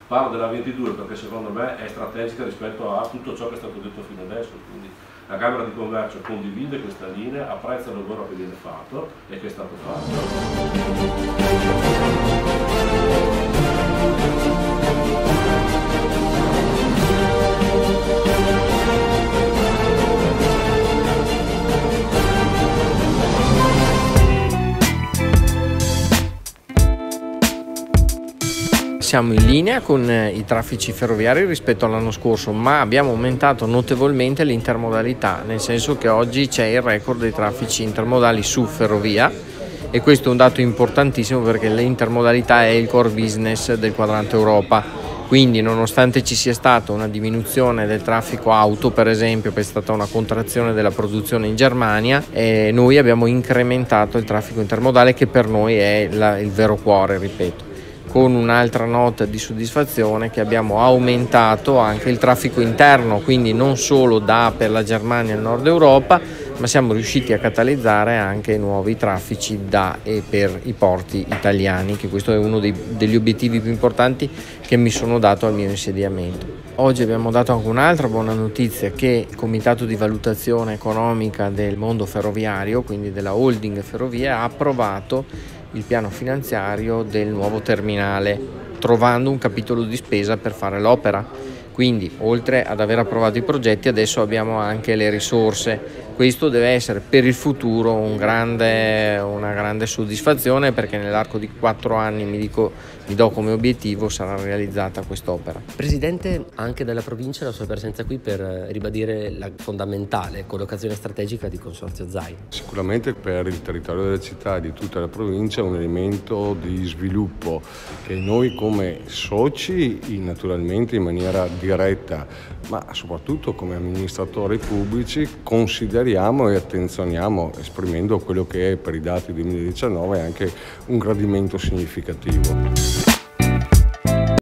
Parlo della 22 perché secondo me è strategica rispetto a tutto ciò che è stato detto fino adesso, quindi la Camera di Commercio condivide questa linea, apprezza il lavoro che viene fatto e che è stato Siamo in linea con i traffici ferroviari rispetto all'anno scorso, ma abbiamo aumentato notevolmente l'intermodalità, nel senso che oggi c'è il record dei traffici intermodali su ferrovia e questo è un dato importantissimo perché l'intermodalità è il core business del quadrante Europa. Quindi nonostante ci sia stata una diminuzione del traffico auto, per esempio, che è stata una contrazione della produzione in Germania, noi abbiamo incrementato il traffico intermodale che per noi è il vero cuore, ripeto, con un'altra nota di soddisfazione che abbiamo aumentato anche il traffico interno, quindi non solo per la Germania e il nord Europa, ma siamo riusciti a catalizzare anche nuovi traffici da e per i porti italiani, che questo è uno degli obiettivi più importanti che mi sono dato al mio insediamento. Oggi abbiamo dato anche un'altra buona notizia, che il Comitato di Valutazione Economica del Mondo Ferroviario, quindi della holding ferrovie, ha approvato il piano finanziario del nuovo terminale, trovando un capitolo di spesa per fare l'opera. Quindi, oltre ad aver approvato i progetti, adesso abbiamo anche le risorse. Questo deve essere per il futuro una grande soddisfazione, perché nell'arco di 4 anni mi do come obiettivo sarà realizzata quest'opera. Presidente, anche dalla provincia la sua presenza qui per ribadire la fondamentale collocazione strategica di Consorzio ZAI. Sicuramente per il territorio della città e di tutta la provincia è un elemento di sviluppo che noi come soci, naturalmente in maniera diretta, ma soprattutto come amministratori pubblici, consideriamo e attenzioniamo, esprimendo quello che è per i dati 2019 anche un gradimento significativo.